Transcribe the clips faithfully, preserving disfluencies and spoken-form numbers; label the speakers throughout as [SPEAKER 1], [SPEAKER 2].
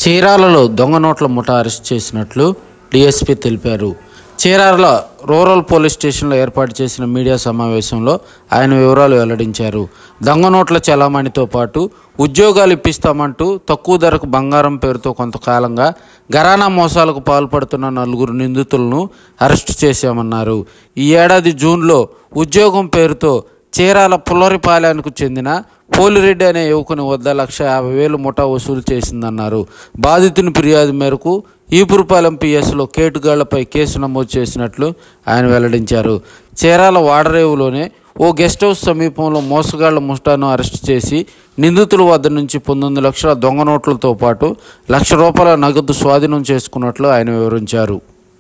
[SPEAKER 1] చీరాలలో దొంగ నోట్ల ముఠా అరెస్ట్ చేసినట్లు డీఎస్పీ తెలిపారు. చీరాల రూరల్ పోలీస్ స్టేషన్లో ఏర్పాటు చేసిన మీడియా సమావేశంలో ఆయన వివరాలు వెల్లడించారు. దొంగ నోట్ల చలామణితో పాటు ఉద్యోగాలు ఇప్పిస్తామంటూ తక్కువ ధరకు బంగారం పేరుతో కొంతకాలంగా ఘరానా మోసాలకు పాల్పడుతున్న నలుగురు నిందితులను అరెస్టు చేశామన్నారు. ఈ ఏడాది జూన్లో ఉద్యోగం పేరుతో చీరాల పుల్లరిపాలెంకు చెందిన పోలిరెడ్డి అనే యువకుని వద్ద లక్ష యాభై వేలు ముఠా వసూలు చేసిందన్నారు. బాధితుని ఫిర్యాదు మేరకు ఈపురపాలెం పిఎస్లో కేటుగాళ్లపై కేసు నమోదు చేసినట్లు ఆయన వెల్లడించారు. చీరాల వాడరేవులోనే ఓ గెస్ట్ హౌస్ సమీపంలో మోసగాళ్ల ముఠాను అరెస్టు చేసి నిందితుల వద్ద నుంచి పంతొమ్మిది లక్షల దొంగ నోట్లతో పాటు లక్ష రూపాయల నగదు స్వాధీనం చేసుకున్నట్లు ఆయన వివరించారు.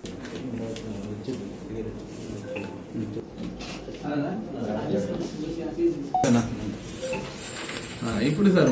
[SPEAKER 2] ఇప్పుడు సార్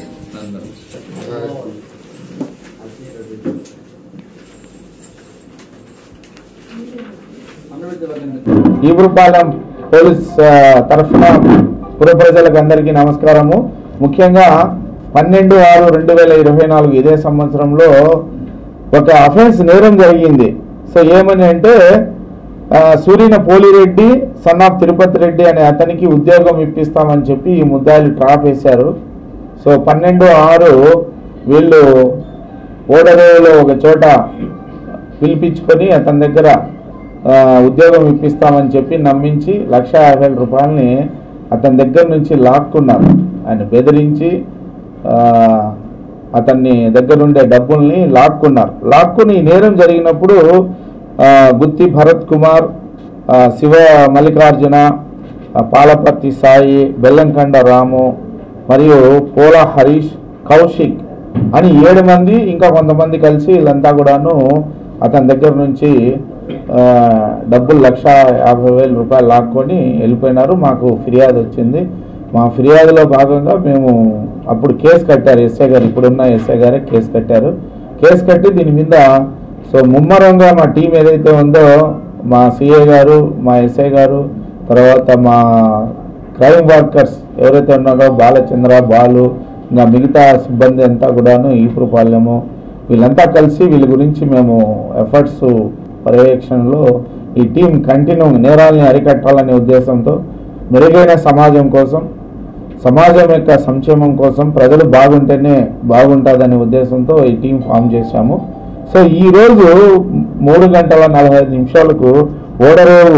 [SPEAKER 3] ఈపురపాలెం పోలీస్ తరఫున పుర ప్రజలకు అందరికీ నమస్కారము. ముఖ్యంగా పన్నెండు ఆరు రెండు వేల ఇరవై నాలుగు ఇదే సంవత్సరంలో ఒక అఫెన్స్ నేరం జరిగింది. సో ఏమని అంటే సూర్యన పోలిరెడ్డి సన్ ఆఫ్ తిరుపతి రెడ్డి అనే అతనికి ఉద్యోగం ఇప్పిస్తామని చెప్పి ఈ ముద్దాయిలు ట్రాప్ వేశారు. సో పన్నెండు ఆరు వీళ్ళు ఓడరేవులో ఒక చోట పిలిపించుకొని అతని దగ్గర ఉద్యోగం ఇప్పిస్తామని చెప్పి నమ్మించి లక్ష యాభై రూపాయలని అతని దగ్గర నుంచి లాక్కున్నారు. ఆయన బెదిరించి అతన్ని దగ్గరుండే డబ్బుల్ని లాక్కున్నారు. లాక్కుని నేరం జరిగినప్పుడు గుత్తి భరత్ కుమార్, శివ మల్లికార్జున, పాలపర్తి సాయి, బెల్లంకండ రాము మరియు పోలా హరీష్, కౌశిక్ అని ఏడు మంది ఇంకా కొంతమంది కలిసి వీళ్ళంతా కూడాను అతని దగ్గర నుంచి డబ్బులు లక్ష యాభై వేల రూపాయలు లాక్కొని వెళ్ళిపోయినారు. మాకు ఫిర్యాదు వచ్చింది. మా ఫిర్యాదులో భాగంగా మేము అప్పుడు కేసు కట్టారు. ఎస్ఐ గారు, ఇప్పుడున్న ఎస్ఐ గారే కేసు కట్టారు. కేసు కట్టి దీని మీద సో ముమ్మరంగా మా టీం ఏదైతే ఉందో మా సిఐ గారు, మా ఎస్ఐ గారు, తర్వాత మా క్రైమ్ వర్కర్స్ ఎవరైతే ఉన్నారో బాలచంద్ర, బాలు, ఇంకా మిగతా సిబ్బంది అంతా కూడాను ఈపురపాలెము వీళ్ళంతా కలిసి వీళ్ళ గురించి మేము ఎఫర్ట్స్ పర్యవేక్షణలో ఈ టీం కంటిన్యూ నేరాలని అరికట్టాలనే ఉద్దేశంతో మెరుగైన సమాజం కోసం, సమాజం యొక్క సంక్షేమం కోసం, ప్రజలు బాగుంటేనే బాగుంటుందనే ఉద్దేశంతో ఈ టీం ఫామ్ చేశాము. సో ఈరోజు మూడు గంటల నలభై ఐదు నిమిషాలకు ఓడరేవు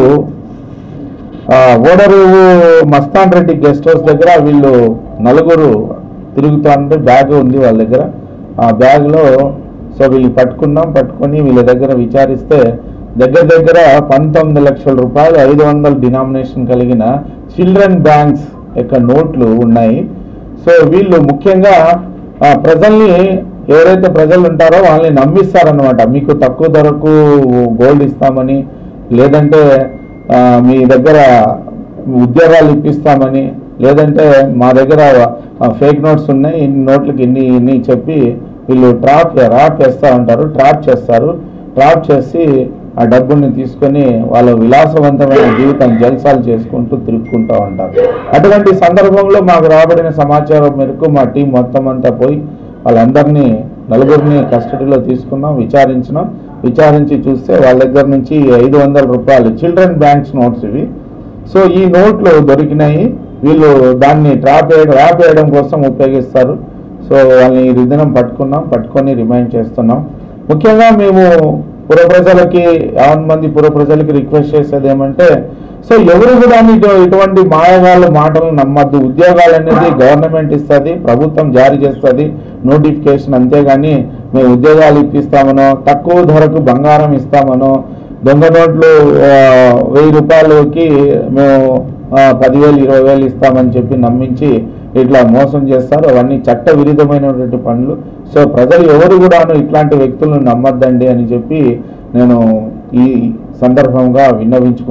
[SPEAKER 3] ఓడరేవు మస్తాన్ రెడ్డి గెస్ట్ హౌస్ దగ్గర వీళ్ళు నలుగురు తిరుగుతూ ఉంటే బ్యాగ్ ఉంది వాళ్ళ దగ్గర. ఆ బ్యాగ్లో సో వీళ్ళు పట్టుకున్నాం. పట్టుకొని వీళ్ళ దగ్గర విచారిస్తే దగ్గర దగ్గర పంతొమ్మిది లక్షల రూపాయలు ఐదు వందల డినామినేషన్ కలిగిన చిల్డ్రన్ బ్యాంక్స్ యొక్క నోట్లు ఉన్నాయి. సో వీళ్ళు ముఖ్యంగా ప్రజల్ని ఎవరైతే ప్రజలు ఉంటారో వాళ్ళని నమ్మిస్తారనమాట. మీకు తక్కువ ధరకు గోల్డ్ ఇస్తామని, లేదంటే మీ దగ్గర ఉద్యోగాలు ఇప్పిస్తామని, లేదంటే మా దగ్గర ఫేక్ నోట్స్ ఉన్నాయి, ఇన్ని నోట్లకి ఇన్ని ఇన్ని చెప్పి వీళ్ళు ట్రాప్ ట్రాప్ చేస్తూ ఉంటారు. ట్రాప్ చేస్తారు. ట్రాప్ చేసి ఆ డబ్బుల్ని తీసుకొని వాళ్ళ విలాసవంతమైన జీవితం జల్సాలు చేసుకుంటూ తిరుక్కుంటూ ఉంటారు. అటువంటి సందర్భంలో మాకు రాబడిన సమాచారం మేరకు మా టీం మొత్తం అంతా పోయి వాళ్ళందరినీ నలుగురిని కస్టడీలో తీసుకున్నాం, విచారించినాం. విచారించి చూస్తే వాళ్ళ దగ్గర నుంచి ఐదు వందల రూపాయలు చిల్డ్రన్ బ్యాంక్స్ నోట్స్ ఇవి. సో ఈ నోట్లు దొరికినాయి. వీళ్ళు దాన్ని ట్రాప్ ట్రాప్ వేయడం కోసం ఉపయోగిస్తారు. సో వాళ్ళని ఈ దినం పట్టుకున్నాం. పట్టుకొని రిమైండ్ చేస్తున్నాం. ముఖ్యంగా మేము పుర ప్రజలకి యావన్ మంది పుర ప్రజలకి రిక్వెస్ట్ చేసేది ఏమంటే, సో ఎవరు కూడా ఇటువంటి మాయగాళ్ళ మాటలు నమ్మద్దు. ఉద్యోగాలు అనేది గవర్నమెంట్ ఇస్తుంది, ప్రభుత్వం జారీ చేస్తుంది నోటిఫికేషన్. అంతేగాని మేము ఉద్యోగాలు ఇప్పిస్తామనో, తక్కువ ధరకు బంగారం ఇస్తామనో, దొంగ నోట్లు వెయ్యి రూపాయలకి మేము పదివేలు ఇరవై వేలు ఇస్తామని చెప్పి నమ్మించి ఇట్లా మోసం చేస్తారు. అవన్నీ చట్ట విరుద్ధమైనటువంటి పనులు. సో ప్రజలు ఎవరు కూడాను ఇట్లాంటి వ్యక్తులను నమ్మద్దండి అని చెప్పి నేను ఈ సందర్భంగా విన్నవించుకుంటున్నాను.